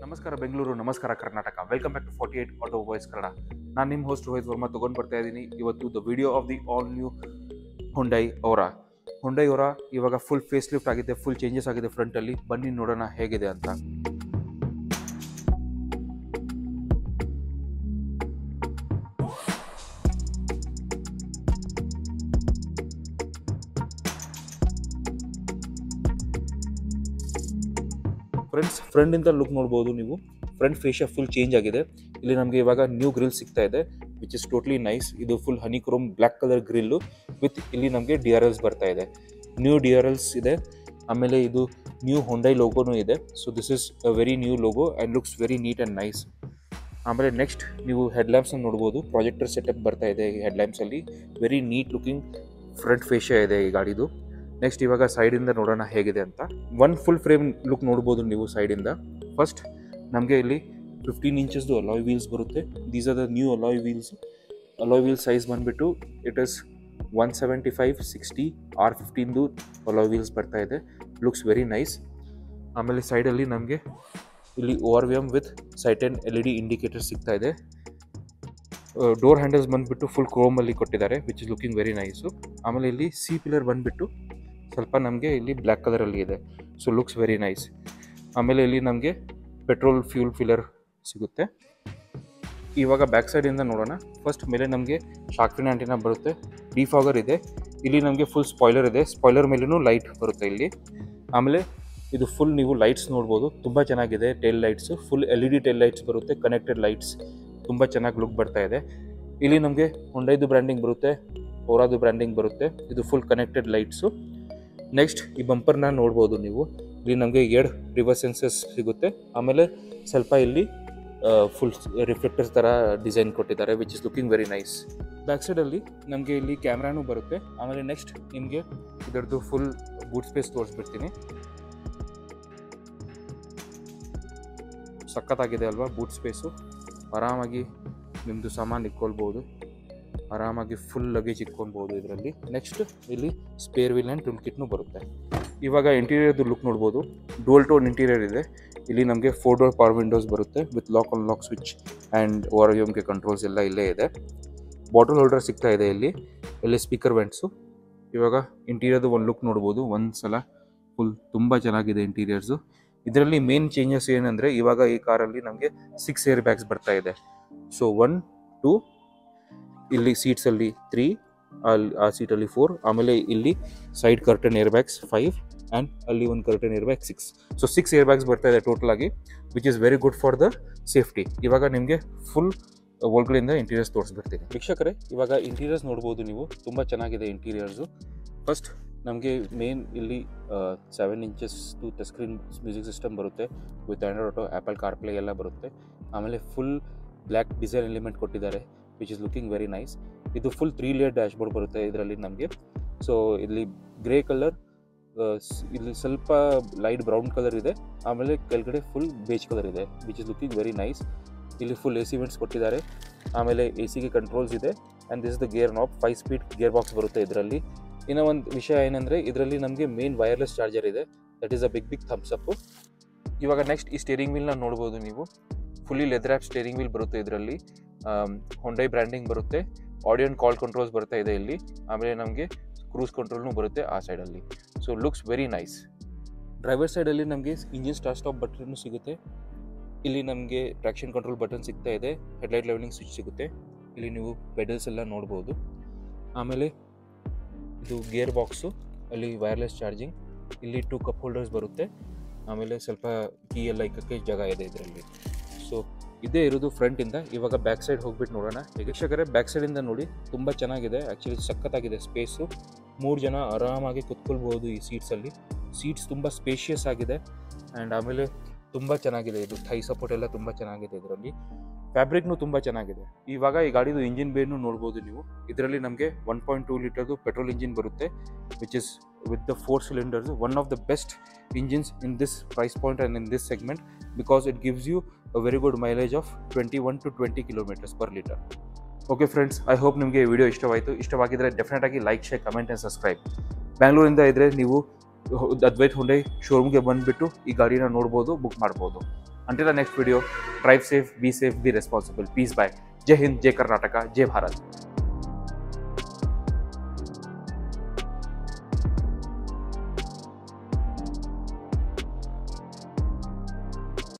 ನಮಸ್ಕಾರ ಬೆಂಗಳೂರು, ನಮಸ್ಕಾರ Karnataka. Welcome back to 48 auto voice Kannada. ನಾನು ನಿಮ್ಮ ಹೋಸ್ಟ್ ರೋಹಿತ್ ವರ್ಮಾ ತೊಗೊಂಡು ಬರ್ತಾ ಇದ್ದೀನಿ ಇವತ್ತು the video of the all new Hyundai Aura. Hyundai Aura ಇವಾಗ ಫುಲ್ ಫೇಸ್ ಲಿಫ್ಟ್ ಆಗಿದೆ, ಫುಲ್ ಚೇಂಜಸ್ ಆಗಿದೆ ಫ್ರಂಟಲ್ಲಿ. ಬನ್ನಿ ನೋಡೋಣ ಹೇಗಿದೆ ಅಂತ. ಫ್ರೆಂಡ್ಸ್, ಫ್ರಂಟಿಂದ ಲುಕ್ ನೋಡ್ಬೋದು ನೀವು. ಫ್ರಂಟ್ ಫೇಶಿಯಾ ಫುಲ್ ಚೇಂಜ್ ಆಗಿದೆ. ಇಲ್ಲಿ ನಮಗೆ ಇವಾಗ ನ್ಯೂ ಗ್ರಿಲ್ ಸಿಗ್ತಾ ಇದೆ, ವಿಚ್ ಇಸ್ ಟೋಟ್ಲಿ ನೈಸ್. ಇದು full honey chrome black colour grill with ಇಲ್ಲಿ ನಮಗೆ DRLs ಬರ್ತಾ ಇದೆ. ನ್ಯೂ DRLs ಇದೆ. ಆಮೇಲೆ ಇದು ನ್ಯೂ Hyundai ಲೋಗೋನೂ ಇದೆ. So this is a very new logo and looks very neat and nice. ಆಮೇಲೆ ನೆಕ್ಸ್ಟ್ ನೀವು ಹೆಡ್ಲ್ಯಾಂಪ್ಸನ್ನು ನೋಡ್ಬೋದು. ಪ್ರಾಜೆಕ್ಟರ್ ಸೆಟಪ್ ಬರ್ತಾ ಇದೆ ಈ ಹೆಡ್ಲ್ಯಾಂಪ್ಸಲ್ಲಿ. Very neat looking front fascia ಇದೆ ಈ ಗಾಡಿದು. ನೆಕ್ಸ್ಟ್ ಇವಾಗ ಸೈಡಿಂದ ನೋಡೋಣ ಹೇಗಿದೆ ಅಂತ. ಒನ್ ಫುಲ್ ಫ್ರೇಮ್ ಲುಕ್ ನೋಡ್ಬೋದು ನೀವು ಸೈಡಿಂದ. ಫಸ್ಟ್ ನಮಗೆ ಇಲ್ಲಿ 15 ಇಂಚಸ್ದು ಅಲಾಯ್ ವೀಲ್ಸ್ ಬರುತ್ತೆ. These are the new alloy wheels. Alloy wheel size ಬಂದುಬಿಟ್ಟು ಇಟ್ ಇಸ್ 175/60 R15ದು ಅಲಾಯ್ ವೀಲ್ಸ್ ಬರ್ತಾ ಇದೆ. Looks very nice. ಆಮೇಲೆ ಸೈಡಲ್ಲಿ ನಮಗೆ ಇಲ್ಲಿ ORVM ವಿತ್ ಸೈಟೆನ್ LED ಇಂಡಿಕೇಟರ್ ಸಿಗ್ತಾ ಇದೆ. ಡೋರ್ ಹ್ಯಾಂಡಲ್ಸ್ ಬಂದುಬಿಟ್ಟು ಫುಲ್ ಕ್ರೋಮಲ್ಲಿ ಕೊಟ್ಟಿದ್ದಾರೆ, which is looking very nice. ಆಮೇಲೆ ಇಲ್ಲಿ ಸಿ ಪಿಲ್ಲರ್ ಬಂದುಬಿಟ್ಟು ಸ್ವಲ್ಪ ನಮಗೆ ಇಲ್ಲಿ ಬ್ಲ್ಯಾಕ್ ಕಲರಲ್ಲಿ ಇದೆ. So looks very nice. ಆಮೇಲೆ ಇಲ್ಲಿ ನಮಗೆ ಪೆಟ್ರೋಲ್ ಫ್ಯೂಲ್ ಫಿಲ್ಲರ್ ಸಿಗುತ್ತೆ. ಇವಾಗ ಬ್ಯಾಕ್ ಸೈಡಿಂದ ನೋಡೋಣ. ಫಸ್ಟ್ ಮೇಲೆ ನಮಗೆ ಶಾರ್ಕ್ ಫಿನ್ ಆಂಟಿನಾ ಬರುತ್ತೆ. ಡಿಫಾಗರ್ ಇದೆ. ಇಲ್ಲಿ ನಮಗೆ ಫುಲ್ ಸ್ಪಾಯ್ಲರ್ ಇದೆ. ಸ್ಪಾಯ್ಲರ್ ಮೇಲೂ ಲೈಟ್ ಬರುತ್ತೆ ಇಲ್ಲಿ. ಆಮೇಲೆ ಇದು ಫುಲ್ ನೀವು ಲೈಟ್ಸ್ ನೋಡ್ಬೋದು, ತುಂಬ ಚೆನ್ನಾಗಿದೆ. Tail lights full LED tail lights ಬರುತ್ತೆ, ಕನೆಕ್ಟೆಡ್ ಲೈಟ್ಸ್, ತುಂಬ ಚೆನ್ನಾಗಿ ಲುಕ್ ಬರ್ತಾ ಇದೆ. ಇಲ್ಲಿ ನಮಗೆ Hyundaiದು ಬ್ರ್ಯಾಂಡಿಂಗ್ ಬರುತ್ತೆ, Auraದು ಬ್ರ್ಯಾಂಡಿಂಗ್ ಬರುತ್ತೆ. ಇದು ಫುಲ್ ಕನೆಕ್ಟೆಡ್ ಲೈಟ್ಸು. ನೆಕ್ಸ್ಟ್ ಈ ಬಂಪರ್ನ ನೋಡ್ಬೋದು ನೀವು. ಇಲ್ಲಿ ನಮಗೆ 2 ರಿವರ್ಸ್ ಸೆನ್ಸರ್ಸ್ ಸಿಗುತ್ತೆ. ಆಮೇಲೆ ಸ್ವಲ್ಪ ಇಲ್ಲಿ ಫುಲ್ ರಿಫ್ಲೆಕ್ಟರ್ಸ್ ಥರ ಡಿಸೈನ್ ಕೊಟ್ಟಿದ್ದಾರೆ, which is looking very nice. Back ಸೈಡಲ್ಲಿ ನಮಗೆ ಇಲ್ಲಿ ಕ್ಯಾಮ್ರಾನೂ ಬರುತ್ತೆ. ಆಮೇಲೆ ನೆಕ್ಸ್ಟ್ ನಿಮಗೆ ಇದರದ್ದು ಫುಲ್ ಬೂಟ್ ಸ್ಪೇಸ್ ತೋರಿಸ್ಬಿಡ್ತೀನಿ. ಸಖತ್ತಾಗಿದೆ ಅಲ್ವಾ ಬೂಟ್ ಸ್ಪೇಸು. ಆರಾಮಾಗಿ ನಿಮ್ಮದು ಸಾಮಾನು ಇಟ್ಕೊಳ್ಬೋದು, ಆರಾಮಾಗಿ ಫುಲ್ ಲಗೇಜ್ ಇಟ್ಕೊಳ್ಬೋದು ಇದರಲ್ಲಿ. ನೆಕ್ಸ್ಟ್ ಇಲ್ಲಿ ಸ್ಪೇರ್ ವೀಲ್ ಆ್ಯಂಡ್ ಟೂಲ್ ಕಿಟ್ನೂ ಬರುತ್ತೆ. ಇವಾಗ ಇಂಟೀರಿಯರ್ದು ಲುಕ್ ನೋಡ್ಬೋದು. ಡೋಲ್ ಟೋನ್ ಇಂಟೀರಿಯರ್ ಇದೆ. ಇಲ್ಲಿ ನಮಗೆ 4 ಡೋರ್ ಪವರ್ ವಿಂಡೋಸ್ ಬರುತ್ತೆ with lock on lock switch and ORVMಗೆ ಕಂಟ್ರೋಲ್ಸ್ ಎಲ್ಲ ಇಲ್ಲೇ ಇದೆ. ಬಾಟಲ್ ಹೋಲ್ಡರ್ ಸಿಗ್ತಾ ಇದೆ ಇಲ್ಲಿ ಸ್ಪೀಕರ್ ವೆಂಟ್ಸು. ಇವಾಗ ಇಂಟೀರಿಯರ್ದು ಒಂದು ಲುಕ್ ನೋಡ್ಬೋದು ಒಂದು ಸಲ. ಫುಲ್ ತುಂಬ ಚೆನ್ನಾಗಿದೆ ಇಂಟೀರಿಯರ್ಸು. ಇದರಲ್ಲಿ ಮೇನ್ ಚೇಂಜಸ್ ಏನಂದರೆ ಇವಾಗ ಈ ಕಾರಲ್ಲಿ ನಮಗೆ 6 ಏರ್ ಬ್ಯಾಗ್ಸ್ ಬರ್ತಾ ಇದೆ. ಸೊ 1, 2, ಇಲ್ಲಿ ಸೀಟ್ಸಲ್ಲಿ 3, ಆ ಸೀಟಲ್ಲಿ 4, ಆಮೇಲೆ ಇಲ್ಲಿ side curtain air bags 5 and ಅಲ್ಲಿ ಒಂದು curtain air bag 6. So 6 air bags ಬರ್ತಾ ಇದೆ ಟೋಟಲ್ ಆಗಿ, which is very good for the safety. ಇವಾಗ ನಿಮಗೆ ಫುಲ್ ಒಳಗಡೆಯಿಂದ ಇಂಟೀರಿಯರ್ಸ್ ತೋರಿಸ್ಬಿಡ್ತೀನಿ. ವೀಕ್ಷಕರೇ, ಇವಾಗ ಇಂಟೀರಿಯರ್ಸ್ ನೋಡ್ಬೋದು ನೀವು. ತುಂಬ ಚೆನ್ನಾಗಿದೆ ಇಂಟೀರಿಯರ್ಸು. ಫಸ್ಟ್ ನಮಗೆ ಮೇನ್ ಇಲ್ಲಿ 7 inches touch screen music system ಬರುತ್ತೆ with Android auto, Apple CarPlay ಎಲ್ಲ ಬರುತ್ತೆ. ಆಮೇಲೆ ಫುಲ್ ಬ್ಲ್ಯಾಕ್ ಡಿಸೈನ್ ಎಲಿಮೆಂಟ್ ಕೊಟ್ಟಿದ್ದಾರೆ, which is looking very nice. ಇದು ಫುಲ್ 3 ಲೇಯರ್ ಡ್ಯಾಶ್ ಬೋರ್ಡ್ ಬರುತ್ತೆ ಇದರಲ್ಲಿ ನಮಗೆ. ಸೊ ಇಲ್ಲಿ ಗ್ರೇ ಕಲರ್, ಇಲ್ಲಿ ಸ್ವಲ್ಪ ಲೈಟ್ ಬ್ರೌನ್ ಕಲರ್ ಇದೆ. ಆಮೇಲೆ ಕೆಳಗಡೆ ಫುಲ್ ಬೇಜ್ ಕಲರ್ ಇದೆ, which is looking very nice. ಇಲ್ಲಿ ಫುಲ್ AC ವೆಂಟ್ಸ್ ಕೊಟ್ಟಿದ್ದಾರೆ. ಆಮೇಲೆ AC ಗೆ ಕಂಟ್ರೋಲ್ಸ್ ಇದೆ. And this is the gear knob. 5 speed gear box ಬರುತ್ತೆ ಇದರಲ್ಲಿ. ಇನ್ನೂ ಒಂದು ವಿಷಯ ಏನಂದರೆ ಇದರಲ್ಲಿ ನಮಗೆ ಮೇನ್ ವೈರ್ಲೆಸ್ ಚಾರ್ಜರ್ ಇದೆ. That is a big thumbs up. ಇವಾಗ ನೆಕ್ಸ್ಟ್ ಈ ಸ್ಟೇರಿಂಗ್ ವೀಲ್ನ ನೋಡ್ಬೋದು ನೀವು. Fully leather up steering wheel ಬರುತ್ತೆ ಇದರಲ್ಲಿ. Hyundai ಬ್ರ್ಯಾಂಡಿಂಗ್ ಬರುತ್ತೆ. ಆಡಿಯೋ ಆ್ಯಂಡ್ ಕಾಲ್ ಕಂಟ್ರೋಲ್ಸ್ ಬರ್ತಾ ಇದೆ ಇಲ್ಲಿ. ಆಮೇಲೆ ನಮಗೆ ಕ್ರೂಸ್ ಕಂಟ್ರೋಲ್ನೂ ಬರುತ್ತೆ ಆ ಸೈಡಲ್ಲಿ. So looks very nice. Driver ಸೈಡಲ್ಲಿ ನಮಗೆ ಇಂಜಿನ್ ಸ್ಟಾರ್ಟ್ ಸ್ಟಾಪ್ ಬಟನ್ನು ಸಿಗುತ್ತೆ. ಇಲ್ಲಿ ನಮಗೆ ಟ್ರ್ಯಾಕ್ಷನ್ ಕಂಟ್ರೋಲ್ ಬಟನ್ ಸಿಗ್ತಾ ಇದೆ. ಹೆಡ್ಲೈಟ್ ಲೆವೆಲಿಂಗ್ ಸ್ವಿಚ್ ಸಿಗುತ್ತೆ. ಇಲ್ಲಿ ನೀವು ಪೆಡಲ್ಸ್ ಎಲ್ಲ ನೋಡ್ಬೋದು. ಆಮೇಲೆ ಇದು ಗೇರ್ ಬಾಕ್ಸು, ಅಲ್ಲಿ ವೈರ್ಲೆಸ್ ಚಾರ್ಜಿಂಗ್, ಇಲ್ಲಿ 2 ಕಪ್ ಹೋಲ್ಡರ್ಸ್ ಬರುತ್ತೆ. ಆಮೇಲೆ ಸ್ವಲ್ಪ ಕೀ ಎಲ್ಲ ಇಕ್ಕಕ್ಕೆ ಜಾಗ ಇದೆ ಇದರಲ್ಲಿ. ಸೊ ಇದೇ ಇರೋದು ಫ್ರಂಟಿಂದ. ಇವಾಗ ಬ್ಯಾಕ್ ಸೈಡ್ ಹೋಗ್ಬಿಟ್ಟು ನೋಡೋಣ. ವೀಕ್ಷಕರೇ, ಬ್ಯಾಕ್ ಸೈಡಿಂದ ನೋಡಿ, ತುಂಬ ಚೆನ್ನಾಗಿದೆ. ಆ್ಯಕ್ಚುಲಿ ಸಖತ್ತಾಗಿದೆ ಸ್ಪೇಸು. 3 ಜನ ಆರಾಮಾಗಿ ಕುತ್ಕೊಳ್ಬೋದು ಈ ಸೀಟ್ಸಲ್ಲಿ. ಸೀಟ್ಸ್ ತುಂಬ ಸ್ಪೇಷಿಯಸ್ ಆಗಿದೆ. ಆ್ಯಂಡ್ ಆಮೇಲೆ ತುಂಬ ಚೆನ್ನಾಗಿದೆ. ಇದು ಥೈ ಸಪೋರ್ಟ್ ಎಲ್ಲ ತುಂಬ ಚೆನ್ನಾಗಿದೆ ಇದರಲ್ಲಿ. ಫ್ಯಾಬ್ರಿಕ್ನೂ ತುಂಬ ಚೆನ್ನಾಗಿದೆ. ಇವಾಗ ಈ ಗಾಡಿದು ಇಂಜಿನ್ ಬೇನು ನೋಡ್ಬೋದು ನೀವು. ಇದರಲ್ಲಿ ನಮಗೆ 1.2 ಲೀಟರ್ದು ಪೆಟ್ರೋಲ್ ಇಂಜಿನ್ ಬರುತ್ತೆ, which is with the 4 cylinders. One of the best engines in this price point and in this segment, because it gives you a very good mileage of 21 to 20 kilometers per liter. Okay friends, I hope ನಿಮಗೆ ಈ video ಇಷ್ಟವಾಯಿತು. ಇಷ್ಟವಾಗಿದ್ದರೆ ಡೆಫಿನೆಟಾಗಿ like, share, comment and subscribe. ಬ್ಯಾಂಗ್ಳೂರಿಂದ ಇದ್ದರೆ ನೀವು Advait Hyundai ಶೋರೂಮ್ಗೆ ಬಂದುಬಿಟ್ಟು ಈ ಗಾಡಿನ ನೋಡ್ಬೋದು, ಬುಕ್ ಮಾಡ್ಬೋದು. Until the next video, drive safe, be responsible. Peace, bye. Jai Hind, Jai Karnataka, Jai Bharat.